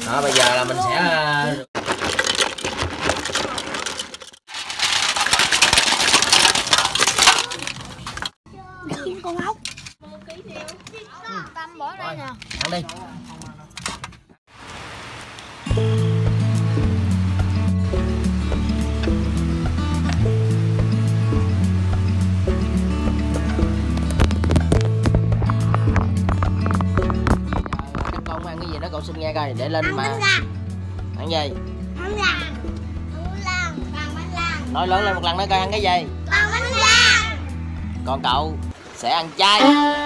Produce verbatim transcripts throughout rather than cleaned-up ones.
Đó, bây giờ là mình sẽ con ốc. Tâm bỏ đây nè. ăn đi. Các con ăn cái gì đó cậu xin nghe coi để lên Ăn mà. bánh rang. Ăn gì? Bánh rang. Bánh rang. Bánh rang. Nói lớn lên một lần nữa coi ăn cái gì? Bánh rang. Còn cậu sẽ ăn chay.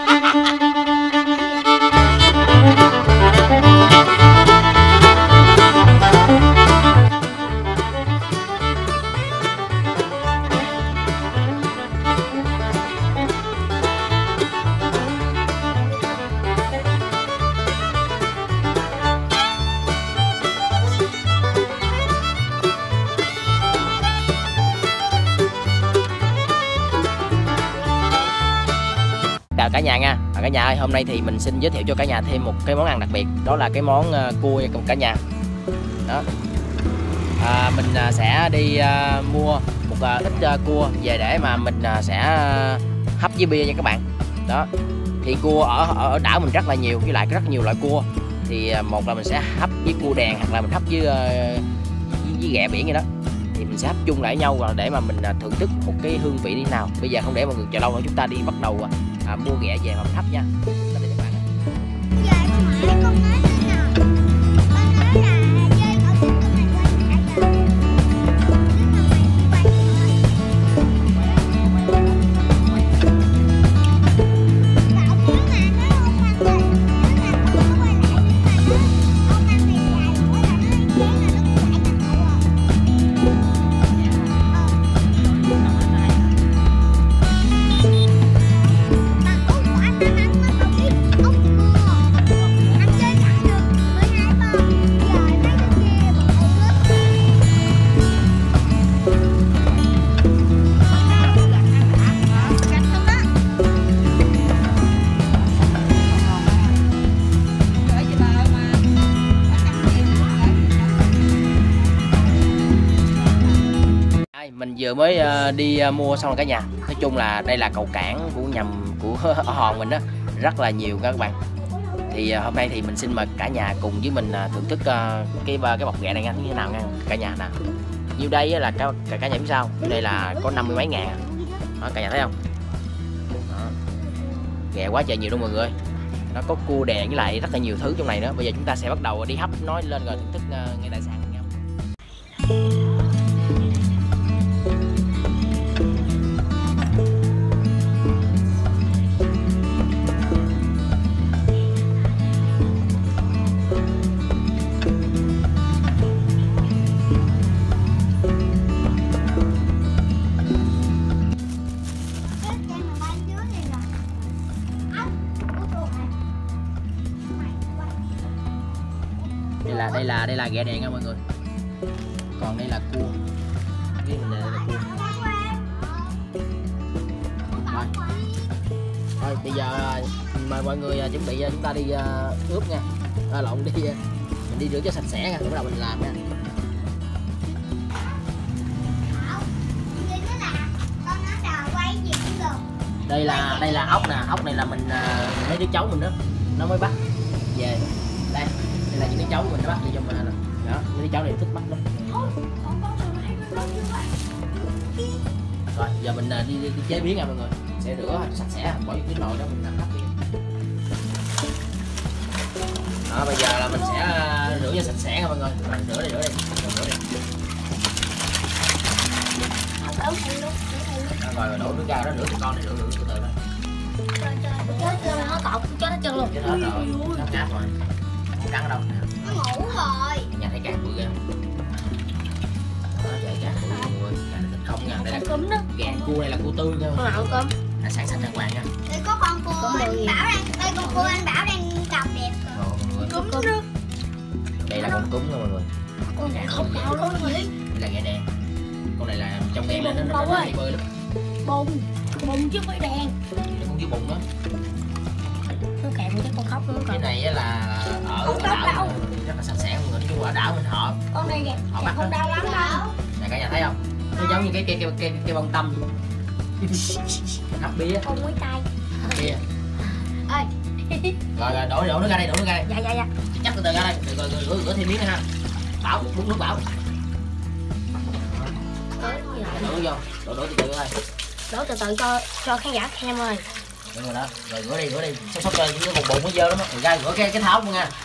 Chào cả nhà nha. À, cả nhà ơi, hôm nay thì mình xin giới thiệu cho cả nhà thêm một cái món ăn đặc biệt, đó là cái món uh, cua nha cả nhà. Đó. À, mình uh, sẽ đi uh, mua một uh, ít uh, cua về để mà mình uh, sẽ uh, hấp với bia nha các bạn. Đó. Thì cua ở ở đảo mình rất là nhiều, với lại rất nhiều loại cua. Thì uh, một là mình sẽ hấp với cua đèn, hoặc là mình hấp với uh, với, với ghẹ biển vậy đó. Thì mình sẽ hấp chung lại nhau để mà mình uh, thưởng thức một cái hương vị như thế nào. Bây giờ không để mọi người chờ lâu nữa, chúng ta đi bắt đầu uh, À, mua ghẹ về mà mình hấp nha. Đây các bạn. Giờ con hỏi con nói thế nào? Con nói là chơi ở trên con này quay cả giờ. Mình vừa mới uh, đi uh, mua xong rồi cả nhà. Nói chung là đây là cầu cảng của nhầm của ở Hòn mình đó, rất là nhiều các bạn. Thì uh, hôm nay thì mình xin mời cả nhà cùng với mình uh, thưởng thức uh, cái cái bọc ghẹ này nha, như thế nào nha cả nhà nè. Như đây là cả, cả cả nhà biết sao? Đây là có năm mươi mấy ngàn. Đó, cả nhà thấy không? Đó. Ghẹ quá trời nhiều luôn mọi người. Nó có cua đèn với lại rất là nhiều thứ trong này nữa. Bây giờ chúng ta sẽ bắt đầu đi hấp nói lên rồi thưởng thức uh, ngay tại sàn nha. Đây là đây là đây là ghẹ đèn nha mọi người. Còn đây là cua. Cái mình đây là cua. Rồi. Thôi bây giờ mời mọi người chuẩn bị chúng ta đi uh, ướp nha. À, lộn đi mình đi rửa cho sạch sẽ nha, rồi bắt đầu mình làm nha. Đây là đây là ốc nè, ốc này là mình uh, mấy đứa cháu mình đó nó mới bắt về. Đây, đây là những đứa cháu mình nó bắt về cho mình nè. Đó, mấy đứa cháu này thích bắt lắm. Rồi, giờ mình uh, đi, đi, đi chế biến nha mọi người. Sẽ rửa sạch sẽ, bỏ vô cái nồi đó mình làm hấp đi. Đó, bây giờ là mình sẽ uh, rửa cho sạch sẽ nha mọi người. Rồi, rửa đi, rửa đi, rửa đi. Đó, rồi đổ nước ra đó, rửa cho con này, rửa rửa từ từ thôi. Nó tọt cho nó chân luôn. Chết hết rồi, nó cát rồi. Không cắn ở đâu nè. Nó ngủ rồi. Nhà thấy cát bự ghê không? Đó, vậy cát bự mọi người. Cát thịt không nha. Đây là cúm đó. Gà cua này là cua tươi nha. Con nào cơm? Là sản sạch đàng hoàng nha. Đây có con cua anh Bảo đang, đây con cua anh Bảo đang cặp đẹp. Rồi, mọi người. Cúm đó. Đây là con cúm nha mọi người. Con này không bao đâu vậy. Đây là gà đen. Con này là trong đèn lên nó nó hay bơi lắm. Bùng, bùng chứ phải đèn. Đây con dưới bùn đó. Nó kèm với con khóc nữa. Cái này là ở không đảo đâu. rất là sạch sẽ mọi người, nói chung là đảo mình họ Con này đẹp, họ bắt không đau lắm đâu. Này cả nhà thấy không? Nó giống như cái cây cây cây, cây bông tâm vậy. Hấp bia. Con muối tay. Bia. Ơi. Rồi rồi đổ đổ nước ra đây, đổ nước ra đây. Dạ dạ dạ. Chắc từ từ ra đây, rồi rồi rửa, rửa thêm miếng nữa ha. Bảo, uống nước Bảo. Đổ vô, đổ đổ từ từ thôi. Đổ từ từ cho cho khán giả xem ơi. Đúng rồi đó, rồi rửa đi, rửa đi. Sắp sắp rồi, cái bụng bụng nó dơ lắm á. Rồi ra rửa cái cái tháo luôn nha.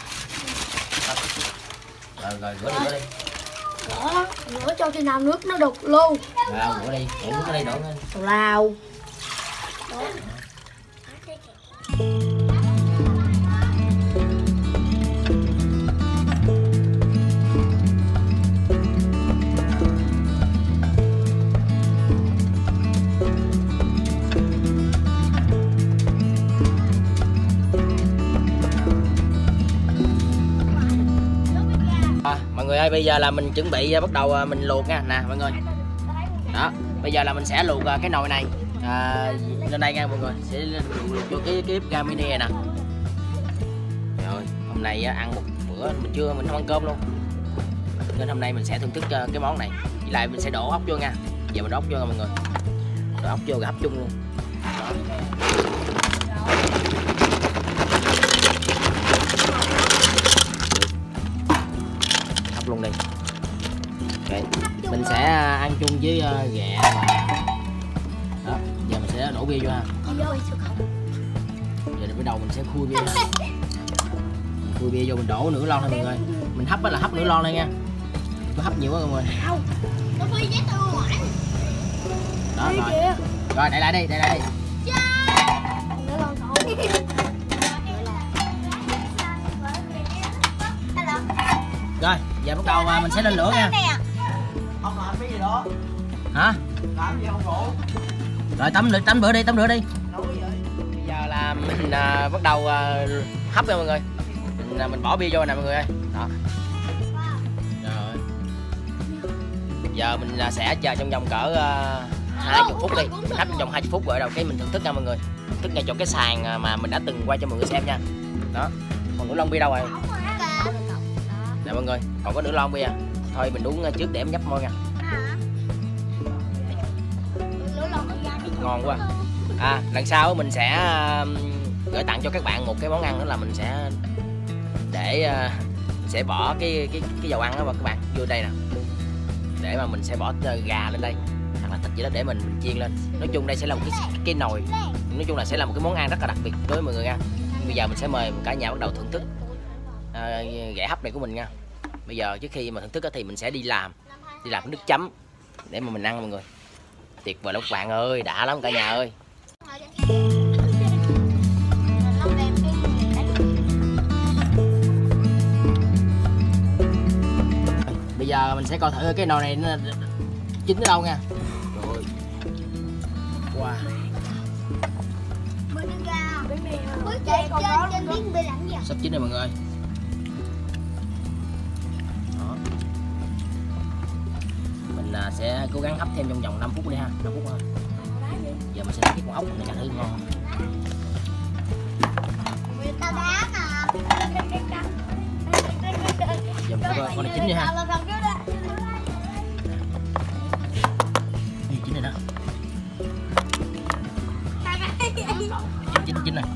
Rồi rồi rửa đi, rửa đi. Đó, rửa cho khi nào nước nó đục luôn. Rồi rửa đi, đổ nước ở đây đổ lên. Tào lao. À, mọi người ơi, bây giờ là mình chuẩn bị bắt đầu mình luộc nha nè mọi người. Đó, bây giờ là mình sẽ luộc cái nồi này à, lên đây nha mọi người, sẽ luộc, luộc vô cái cái bếp ga mini này nè. Rồi hôm nay ăn một bữa mình chưa mình không ăn cơm luôn, nên hôm nay mình sẽ thưởng thức cái món này. Với lại mình sẽ đổ ốc vô nha. Giờ mình đổ ốc vô nha mọi người, đổ ốc vô rồi hấp chung luôn. Đó. Hấp luôn đi. Okay. Mình sẽ ăn chung với uh, ghẹ và đó. Giờ mình sẽ đổ bia vô ha. Giờ bắt đầu mình sẽ khui bia ha. Mình khui bia vô, mình đổ nửa lon thôi mọi người. Mình hấp là hấp nửa lon thôi nha. Có hấp nhiều quá mọi người. Đó rồi. Rồi đậy lại đi, đậy lại đi. Rồi, giờ bắt đầu mình sẽ lên lửa nha. Không làm cái gì đó. Hả? Làm gì không phụ. Rồi tắm lửa, tắm rửa đi, tắm rửa đi. Nấu cái gì? Bây giờ là mình à, bắt đầu à, hấp nha mọi người. Mình, à, mình bỏ bia vô nè mọi người ơi. Đó. Rồi. Giờ mình à, sẽ chờ trong vòng cỡ hai mươi phút đi. Mình hấp trong vòng hai mươi phút rồi đầu cái mình thưởng thức nha mọi người. Thưởng thức ngay chỗ cái sàn mà mình đã từng quay cho mọi người xem nha. Đó. Còn nửa lon bia đâu rồi? Nè mọi người, còn có nửa lon bia. Thôi mình uống trước để em nhấp môi nha. Ngon quá. À, lần sau mình sẽ gửi tặng cho các bạn một cái món ăn, đó là mình sẽ để mình sẽ bỏ cái cái cái dầu ăn đó vào các bạn vô đây nè, để mà mình sẽ bỏ gà lên đây hoặc là thịt gì đó để mình, mình chiên lên. Nói chung đây sẽ là một cái cái nồi, nói chung là sẽ là một cái món ăn rất là đặc biệt đối với mọi người nha. Bây giờ mình sẽ mời cả nhà bắt đầu thưởng thức à, ghẹ hấp này của mình nha. Bây giờ trước khi mà thưởng thức thì mình sẽ đi làm đi làm cái nước chấm để mà mình ăn mọi người. Tuyệt vời lắm các bạn ơi, đã lắm cả nhà ơi. Bây giờ mình sẽ coi thử cái nồi này nó chín ở đâu nha. Rồi. Wow. Sắp chín rồi mọi người. Đó. Mình sẽ cố gắng hấp thêm trong vòng năm phút đi ha, năm phút thôi. Giờ mình sẽ lấy cái con ốc này cho thử ngon. Giờ mình sẽ coi con này chín đi ha. Chín rồi đó. Chín chín này.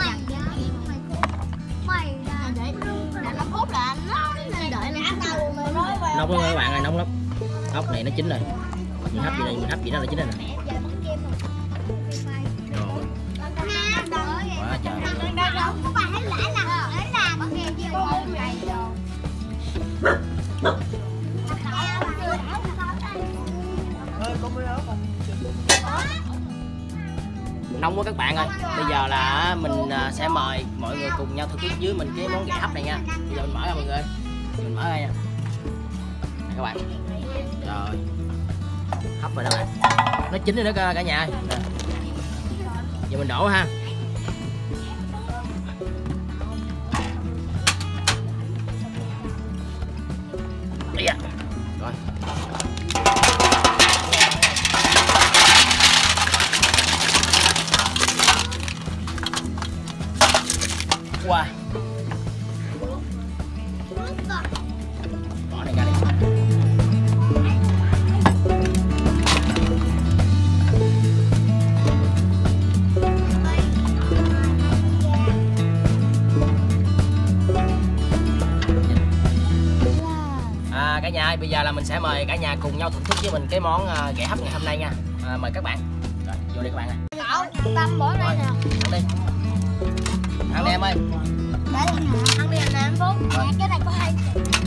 Nóng lắm các bạn ơi, nóng lắm. Ốc này nó chín rồi. Mình hấp gì đây, mình hấp gì đó là chín rồi nè. Rồi. Quá trời. Nóng quá các bạn ơi. Bây giờ là mình sẽ mời mọi người cùng nhau thưởng thức dưới mình cái món ghẹ hấp này nha. Bây giờ mình mở ra mọi người. Mình mở ra nha. Đây các bạn. Rồi. Hấp rồi đó bạn. Nó chín rồi đó cả nhà ơi. Nè. Giờ mình đổ ha. Đây à. Rồi. Wow. cả nhà ơi, bây giờ là mình sẽ mời cả nhà cùng nhau thưởng thức với mình cái món uh, ghẹ hấp ngày hôm nay nha. À, mời các bạn. Rồi, vô đi các bạn ơi. Tâm bỏ đây nè. Ăn đi. Ăn đi em ơi. Để đây nè. Ăn đi anh em Phúc. Cái này có hai.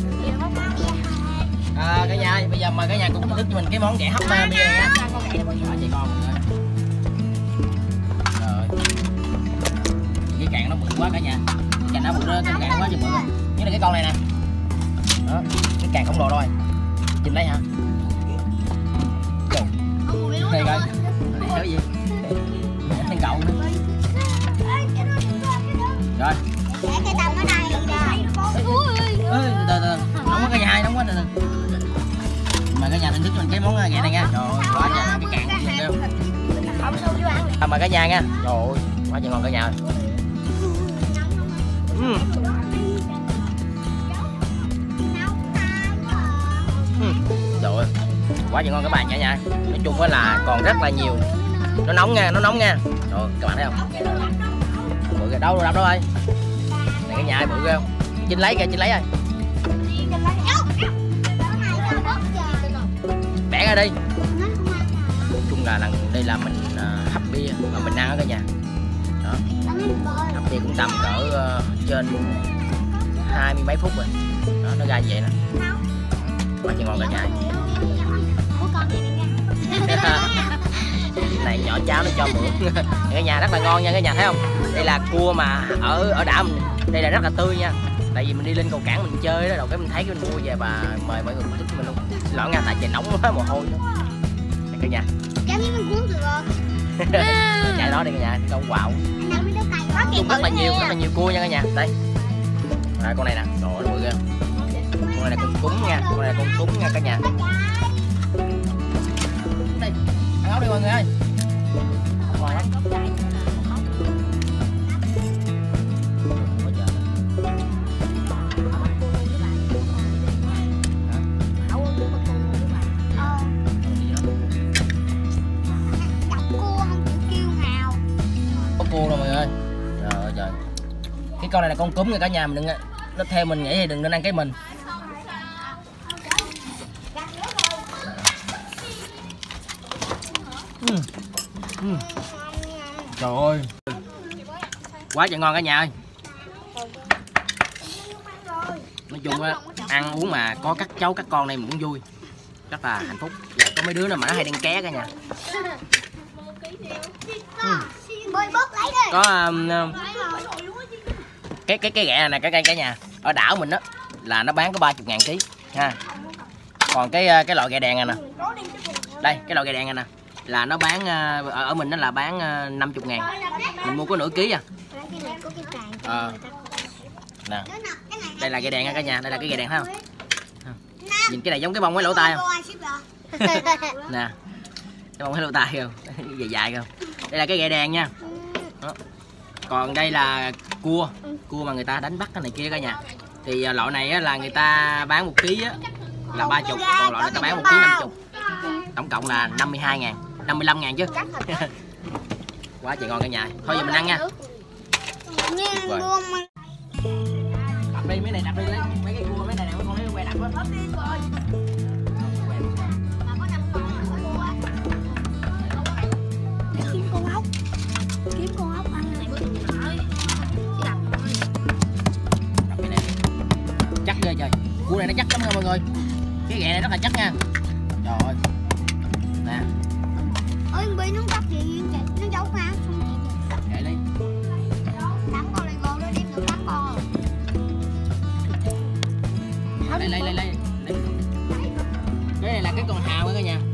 À, cả nhà ơi, bây giờ mời cả nhà cùng thưởng thức với mình cái món ghẹ hấp bia này nha. Rồi, chị con rồi. Rồi. Cái càng nó bự quá cả nhà. Cái càng nó bự đó, cái càng quá chứ bự. Như là cái con này nè. Đó, cái càng khổng lồ rồi. Nhìn lấy hả? Đây coi. Đây cái gì? Tên cậu nữa. Rồi. Để cái tầm ở đây nè. Ơi, từ từ, nóng quá cả nhà ơi, nóng quá từ từ. Mời cả nhà thưởng thức mình cái món ghẹ này nha. Trời ơi, quá trời cái càng nhìn kêu. À, mời cả nhà nha. Trời ơi, quá trời ngon cả nhà ơi. Uhm. Uhm. Trời ơi, quá trời ngon các bạn cả nhà. Nói chung là còn rất là nhiều. Nó nóng nha, nó nóng nha. Trời ơi, các bạn thấy không? Bự kìa, đâu đâu đâu ơi. Này cả nhà ơi, bự kìa không? Chinh lấy kìa, Chinh lấy ơi. Bẻ ra đi. Nói chung là lần đây là mình uh, hấp bia mà mình ăn ở cả nhà. Đó. Hấp bia cũng tầm cỡ uh, trên hai mươi mấy phút rồi. Đó, nó ra như vậy nè. Quá trời ngon cả nhà. Này nhỏ cháu nó cho mượn. Cả nhà rất là ngon nha cả nhà thấy không? Đây là cua mà ở ở đảo mình đây là rất là tươi nha. Tại vì mình đi lên cầu cảng mình chơi đó, đầu cái mình thấy cái mình mua về và mời mọi người thưởng thức mình luôn. Xin lỗi nha, tại trời nóng quá mồ hôi đó. Đây cả nhà. Cháu biết mình cuốn được rồi. Chạy đó đi cả nhà, câu quạo. Chung rất là nhiều, rất là nhiều cua nha cả nhà. Đây. À, con này nè, trời ơi, nó bự ghê. Con này là con cúng nha, con này là con cúng nha cả nhà. Đây, ăn áo đi mọi người ơi. Ngon lắm. Cua rồi mọi người ơi. Trời ơi trời. Cái con này là con cúm nha cả nhà, mình đừng nó theo mình nghĩ thì đừng nên ăn cái mình. uhm. Uhm. Trời ơi. Quá trời ngon cả nhà ơi. Nói chung á, ăn uống mà có các cháu các con này mình cũng vui. Rất là hạnh phúc. Có mấy đứa nào mà nó hay đen ké cả nhà. uhm. Có um, cái cái cái ghẹ này cái cả nhà ở đảo mình đó là nó bán có ba mươi ngàn ký ha. Còn cái cái loại ghẹ đèn này nè, đây cái loại ghẹ đèn này nè là nó bán ở, ở mình nó là bán năm mươi ngàn, mình mua có nửa ký à. À, nè đây là ghẹ đèn nha cả nhà, đây là cái ghẹ đèn thấy không? Nhìn cái này giống cái bông với lỗ tai không? Nè cái bông với lỗ tai không? Dài dài không? Đây là cái ghẹ đèn nha. Đó. Còn đây là cua, cua mà người ta đánh bắt cái này kia cả nhà. Thì loại này á, là người ta bán một ký á, là ba mươi, còn loại này ta bán một ký năm mươi. Tổng cộng là năm mươi hai ngàn, năm mươi lăm ngàn chứ. Quá trời ngon cả nhà. Thôi giờ mình ăn nha. Đập đi mấy này, đập đi lấy mấy cái cua mấy này này con lấy que đập hết. Kiếm con ốc. Kiếm con ốc ăn này bữa trời. Chỉ đập thôi. Đập cái này. Chắc ghê trời. Cua này nó chắc lắm nha mọi người. Cái ghẹ này rất là chắc nha. Trời ơi. Nè. Ôi bị nó cắt gì vậy? Nó giấu ra xong vậy. Để đi. Đám con này ngon đó đem được đám con. Lấy lấy lấy lấy. Cái này là cái con hào đó cả nhà.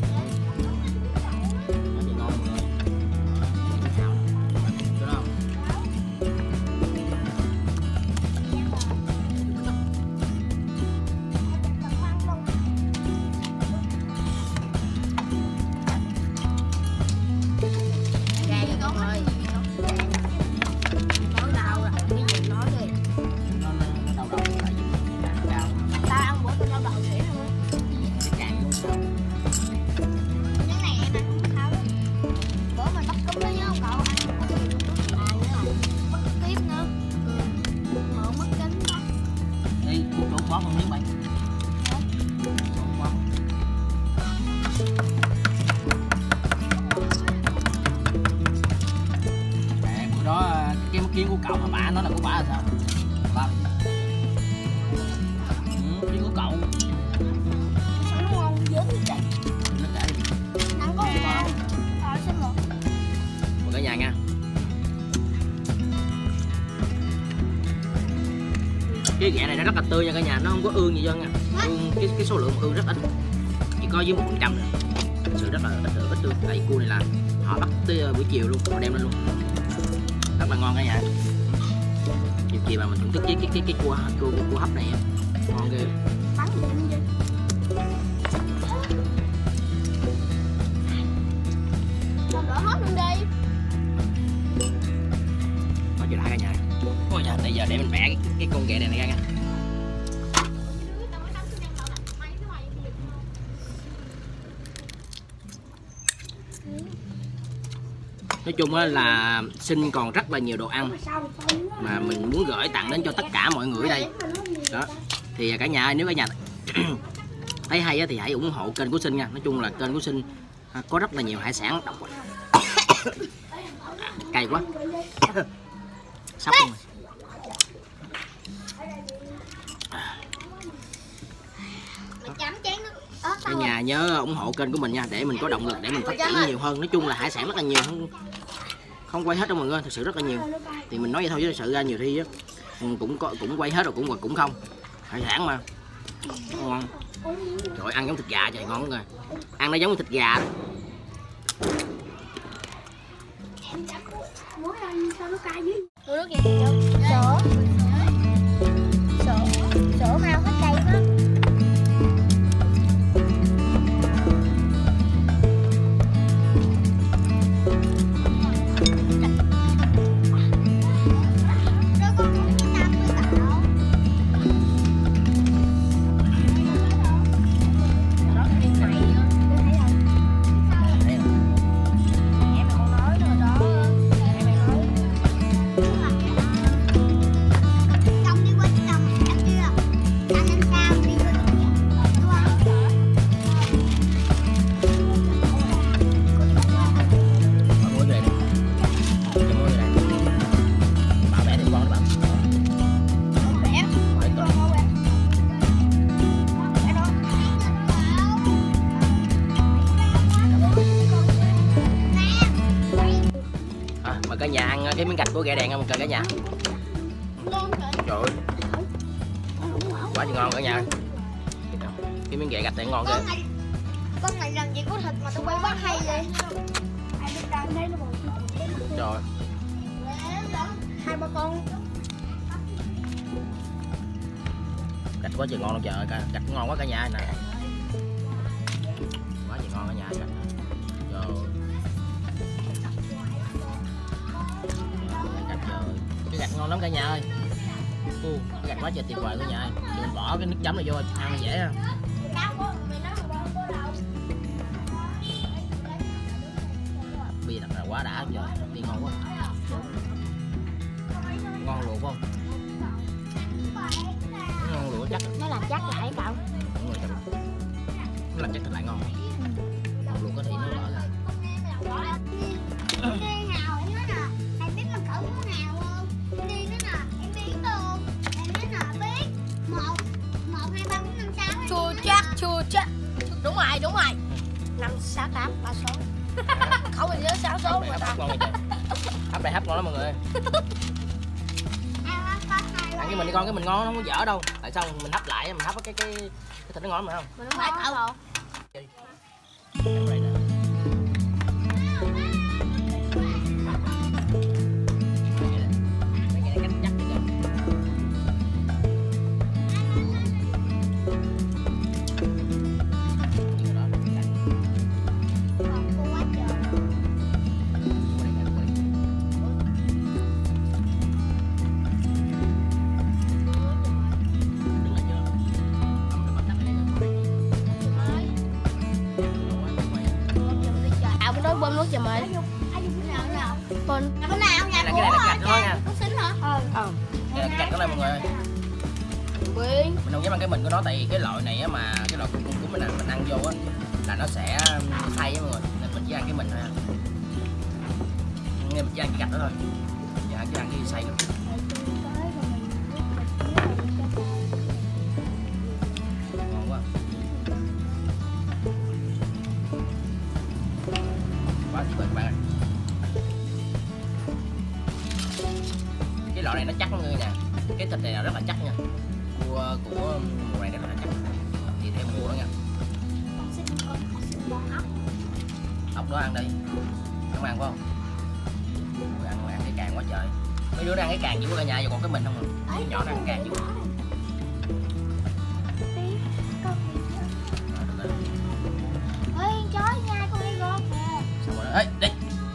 Cái ghẹ này nó rất là tươi nha cả nhà, nó không có ương gì dân nha. Ương, cái cái số lượng ương rất ít, chỉ có dưới một phần trăm. Thực sự rất là ít ít tươi. Tại cua này là họ bắt tới buổi chiều luôn, họ đem lên luôn, rất là ngon cả nhà. Chiều chiều mà mình thưởng thức với cái cái cái cua cua cua hấp này ngon ghê. Nói chuyện lại cả nhà. Ôi trời, bây giờ để mình bẻ cái, cái con ghẹ này, này ra nha. Nói chung là Sinh còn rất là nhiều đồ ăn mà mình muốn gửi tặng đến cho tất cả mọi người ở đây. Đó. Thì cả nhà ơi, nếu cả nhà thấy hay thì hãy ủng hộ kênh của Sinh nha. Nói chung là kênh của Sinh có rất là nhiều hải sản độc. Cay quá. Sắp luôn. Cả nhà nhớ ủng hộ kênh của mình nha, để mình có động lực để mình phát triển nhiều hơn. Nói chung là hải sản rất là nhiều, không không quay hết đâu mọi người, thực sự rất là nhiều. Thì mình nói vậy thôi chứ thực sự ra nhiều khi á cũng có cũng quay hết rồi cũng cũng không. Hải sản mà ngon. Trời ơi, ăn giống thịt gà trời, ngon rồi. Ăn nó giống thịt gà đó. Sữa Sữa Sữa mau hết cây đó. Cả nhà ăn cái miếng gạch của ghẹ đèn không cả nhà. Trời ơi, quá gì ngon cả nhà. Cái miếng ghẹ gạch này ngon ghê. Con này làm gì có thịt mà tôi quay bắt hay vậy. Trời, hai ba con gạch quá trời ngon luôn trời, gạch ngon quá cả nhà nè. Quá trời ngon cả nhà gạch. Trời. Cái gạch ngon lắm cả nhà ơi. Ừ, cái gạch quá trời tuyệt vời cả nhà ơi. Thì mình bỏ cái nước chấm này vô ăn dễ ha. Bia thật là quá đã trời, bia ngon quá. Ngon luộc không? Ngon luộc chắc. nó làm chắc lại cậu. Đúng rồi, nó làm chắc thì lại ngon. Ngon luộc có thì nó lợi là. Chua chắc, chua chắc. Đúng rồi, đúng rồi. Năm sáu tám ba số. Khẩu mình nhớ sáu số mà ta. Hấp này hấp ngon lắm mọi người. Ăn cái mình đi con, cái mình ngon nó không có dở đâu. Tại sao mình hấp lại mình hấp cái cái cái thịt nó ngon mà không? Mình không phải cậu đâu. Bơm nước cho mày. Bên bên nào nhà cái này là gạch thôi nha. Có xính hả? Ờ. Ờ. Đây là cái gạch của đây mọi người ơi. Quyên. Mình không dám ăn cái mình của nó tại vì cái loại này á mà cái loại cung cung của mình là mình ăn vô á là nó sẽ thay á mọi người, nên mình chỉ ăn cái mình thôi. Nên mình chỉ ăn cái gạch đó thôi. Dạ chỉ ăn cái xay luôn. Ngon quá. Quá tuyệt vời các bạn ơi. Cái loại này nó chắc lắm nha. Cái thịt này là rất là chắc nha. cua của mùa này rất là chắc, thì theo mùa đó nha. Ốc đó ăn đi, không ăn phải không? Ăn ăn cái càng quá trời. Mấy đứa nó ăn cái càng dữ cả nhà, giờ còn cái mình không à? Cái nhỏ nó ăn càng dữ. Ê, chó nha, con đi gom nè. Xong rồi đó, ê, đi.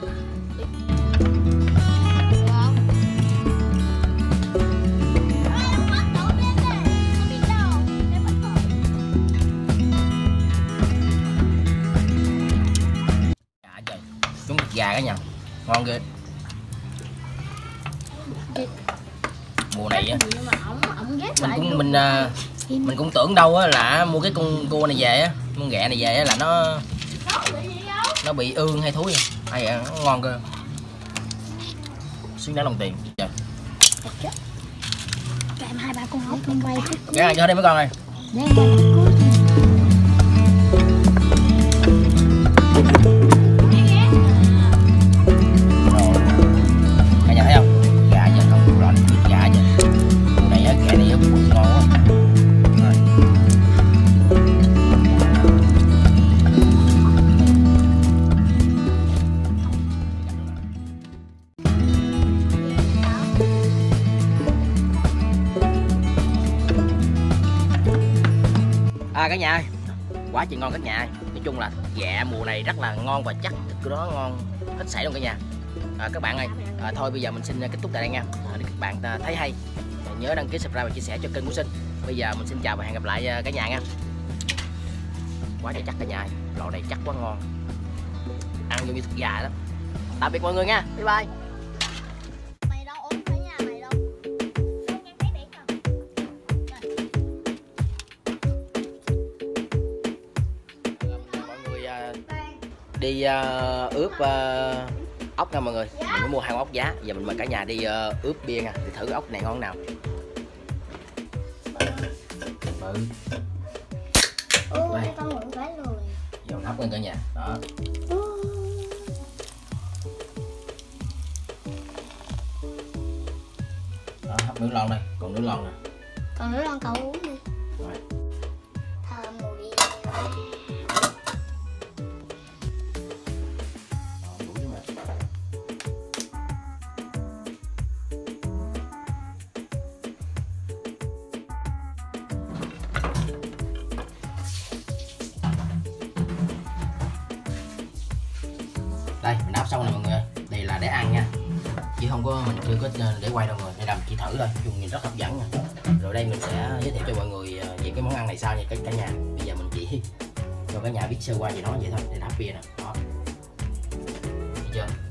Chúng thịt gà cả nhà, ngon ghê. Mùa này á, mình cũng mình mình cũng tưởng đâu á là mua cái con cua này về á, con ghẹ này về á là nó nó bị ương hay thúi hay vậy, nó ngon cơ, xứng đáng đồng tiền. Trời. Em hai ba con ốc con quay thích. Cái này cho đây mấy con ơi. Cả nhà thấy không? Gà giờ không rõ thịt gà giờ. Mùa này á, ghẹ này á ngon quá. Rồi. À cả nhà ơi, quá chị ngon cả nhà ơi. Nói chung là ghẹ mùa này rất là ngon và chắc thịt của nó ngon hết sảy luôn cả nhà. À, các bạn ơi, à, thôi bây giờ mình xin kết thúc tại đây nha. À, nếu các bạn thấy hay nhớ đăng ký, subscribe và chia sẻ cho kênh của Sinh. Bây giờ mình xin chào và hẹn gặp lại cả nhà nha. Quá trời chắc cả nhà, loại này chắc quá ngon, ăn giống như thịt gà đó. Tạm biệt mọi người nha, bye bye. Mày đâu ốm cả nhà mày đâu? Mọi người đi uh, ướp uh, ốc nha mọi người. Mình mới mua hai con ốc giá, giờ mình mời cả nhà đi uh, ướp bia nha, để thử cái ốc này ngon nào. Ừ. Ôi, con ngủ quá rồi. Dầu nắp lên cả nhà. Đó. Đó, hấp nước lon đây, còn nước lon nè. Còn nước lon cậu uống đi. Rồi. Thơm mùi đi. Đó, đủ chứ mà. Đây mình áp xong này mọi người ơi, đây là để ăn nha, chứ không có, mình chưa có để quay đâu người, đây là mình chỉ thử thôi, dùng nhìn rất hấp dẫn nha. Rồi đây mình sẽ giới thiệu cho mọi người về cái món ăn này sau nha cả nhà. Bây giờ mình chỉ cho cả nhà biết sơ qua về nó vậy thôi. Đây là hấp bia nè, đó, thấy chưa?